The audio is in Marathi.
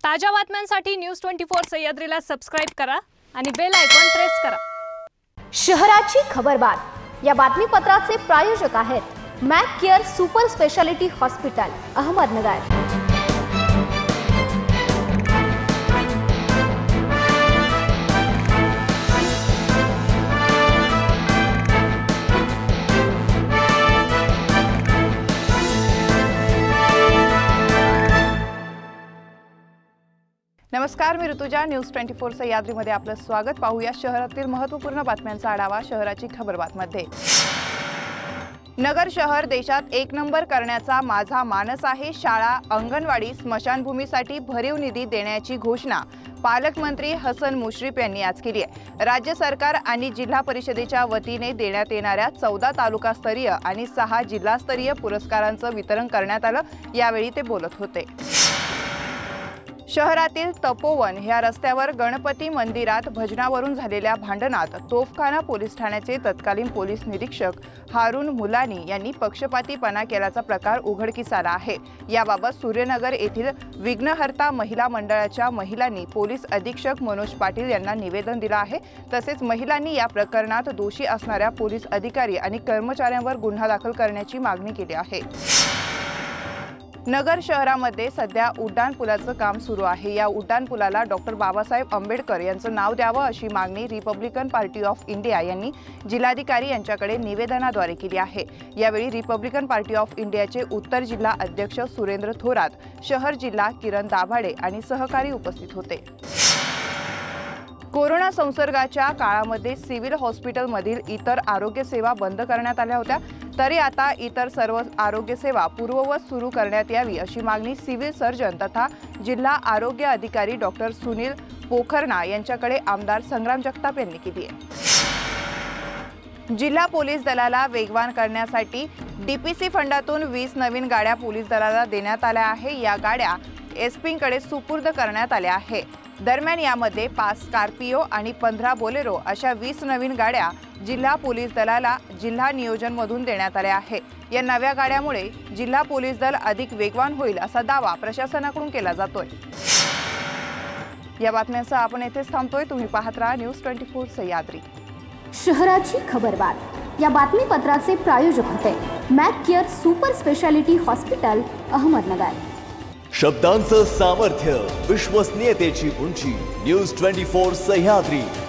ताज्या बातम्यांसाठी न्यूज 24 सह्याद्रीला सबस्क्राइब करा आणि बेल आयकॉन प्रेस करा। शहराची खबरबात या बातमीपत्राचे प्रायोजक आहेत Mac care super speciality hospital Ahmednagar. नमस्कार, मी ऋतुजा। न्यूज 24 सह्याद्रीमध्ये आपलं स्वागत। पाहूया शहरातील महत्त्वपूर्ण बातम्यांचा आढावा शहराची खबरबातमध्ये। नगर शहर देशात एक नंबर करण्याचा माझा मानस आहे। शाळा, अंगणवाडी, स्मशानभूमीसाठी भरीव निधी देण्याची घोषणा पालकमंत्री हसन मुश्रीफ यांनी आज केली आहे। राज्य सरकार आणि जिल्हा परिषदेच्या वतीने देण्यात येणाऱ्या 14 तालुकास्तरीय आणि 6 जिल्हास्तरीय पुरस्कारांचं वितरण करण्यात आलं। यावेळी ते बोलत होते। शहरातील तपोवन ह्या रस्त्यावर गणपती मंदिरात भजनावरून झालेल्या भांडणात तोफखाना पोलीस ठाण्याचे तत्कालीन पोलीस निरीक्षक हारून मुलानी यांनी पक्षपातीपणा केल्याचा प्रकार उघडकीस आला आहे। याबाबत सूर्यनगर येथील विघ्नहर्ता महिला मंडळाच्या महिलांनी पोलीस अधीक्षक मनोज पाटील यांना निवेदन दिलं आहे। तसेच महिलांनी या प्रकरणात दोषी असणाऱ्या पोलीस अधिकारी आणि कर्मचाऱ्यांवर गुन्हा दाखल करण्याची मागणी केली आहे। नगर शहरामध्ये सध्या उड्डाणपुलाचं काम सुरू आहे। या उड्डाणपुलाला डॉक्टर बाबासाहेब आंबेडकर यांचं नाव द्यावं अशी मागणी रिपब्लिकन पार्टी ऑफ इंडिया यांनी जिल्हाधिकारी यांच्याकडे निवेदनाद्वारे केली आहे। यावेळी रिपब्लिकन पार्टी ऑफ इंडियाचे उत्तर जिल्हा अध्यक्ष सुरेंद्र थोरात, शहर जिल्हा किरण दाभाडे आणि सहकारी उपस्थित होते। कोरोना संसर्गाच्या काळामध्ये सिव्हिल हॉस्पिटलमधील इतर आरोग्य सेवा बंद करण्यात आल्या होत्या, तरी आता इतर सर्व आरोग्य सेवा पूर्ववत सुरू करण्यात यावी अशी मागणी सिव्हिल सर्जन तथा जिल्हा आरोग्य अधिकारी डॉक्टर सुनील पोखरणा यांच्याकडे आमदार संग्राम जगताप यांनी केली आहे। जिल्हा पोलीस दलाला वेगवान करण्यासाठी डीपीसी फंडातून 20 नवीन गाड्या पोलीस दलाला देण्यात आल्या आहे। या गाड्या एसपींकडे सुपूर्द करण्यात आल्या आहे। दरम्यान यामध्ये 5 स्कॉर्पिओ आणि 15 बोलेरो अशा 20 नवीन गाड्या जिल्हा पोलीस दलाला जिल्हा नियोजनमधून देण्यात आल्या आहे। या नव्या गाड्यामुळे जिल्हा पोलीस दल अधिक वेगवान होईल असा दावा प्रशासनाकडून केला जातोय। या बातम्यांसह आपण येथेच थांबतोय। तुम्ही पाहत राहा न्यूज 24 सह्याद्री। शहराची खबरबात या बातमीपत्राचे प्रायोजक होते mac care super speciality hospital Ahmednagar. शब्दांचं सामर्थ्य, विश्वसनीयतेची उंची। न्यूज 24 सह्याद्री।